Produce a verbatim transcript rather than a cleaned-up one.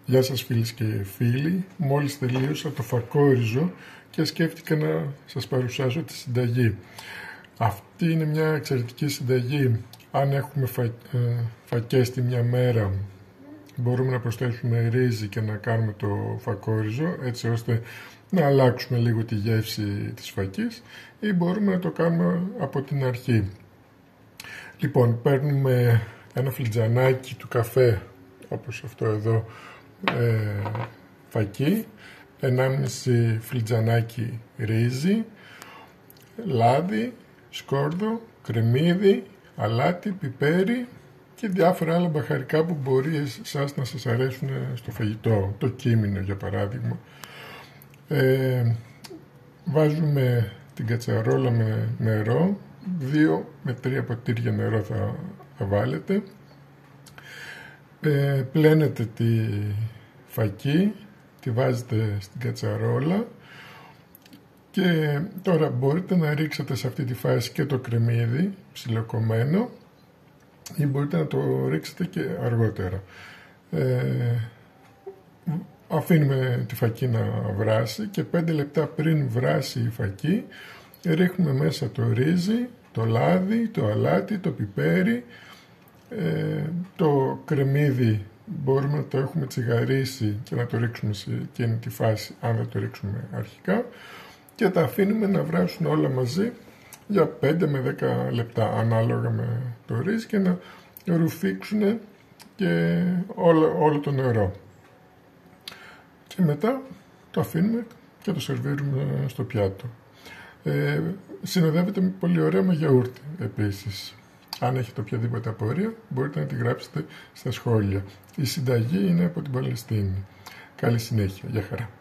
Γεια σας φίλες και φίλοι, μόλις τελείωσα το φακόριζο και σκέφτηκα να σας παρουσιάσω τη συνταγή. Αυτή είναι μια εξαιρετική συνταγή. Αν έχουμε φα... ε, φακές τη μια μέρα, μπορούμε να προσθέσουμε ρύζι και να κάνουμε το φακόριζο, έτσι ώστε να αλλάξουμε λίγο τη γεύση της φακής, ή μπορούμε να το κάνουμε από την αρχή. Λοιπόν, παίρνουμε ένα φλιτζανάκι του καφέ, όπως αυτό εδώ, ε, φακί, ενάμιση φλιτζανάκι ρύζι, λάδι, σκόρδο, κρεμμύδι, αλάτι, πιπέρι και διάφορα άλλα μπαχαρικά που μπορεί εσάς να σας αρέσουν στο φαγητό, το κίμινο για παράδειγμα. Ε, βάζουμε την κατσαρόλα με νερό, δύο με τρία ποτήρια νερό θα, θα βάλετε. Ε, πλένετε τη φακή, τη βάζετε στην κατσαρόλα και τώρα μπορείτε να ρίξετε σε αυτή τη φάση και το κρεμμύδι ψιλοκομμένο ή μπορείτε να το ρίξετε και αργότερα. Ε, αφήνουμε τη φακή να βράσει και πέντε λεπτά πριν βράσει η φακή ρίχνουμε μέσα το ρύζι, το λάδι, το αλάτι, το πιπέρι. Ε, το κρεμμύδι μπορούμε να το έχουμε τσιγαρίσει και να το ρίξουμε σε εκείνη τη φάση αν δεν το ρίξουμε αρχικά και τα αφήνουμε να βράσουν όλα μαζί για πέντε με δέκα λεπτά ανάλογα με το ρύζι και να ρουφήξουν και όλο, όλο το νερό και μετά το αφήνουμε και το σερβίρουμε στο πιάτο. Ε, συνοδεύεται πολύ ωραία με γιαούρτι επίσης. Αν έχετε οποιαδήποτε απορία, μπορείτε να τη γράψετε στα σχόλια. Η συνταγή είναι από την Παλαιστίνη. Καλή συνέχεια. Γεια χαρά.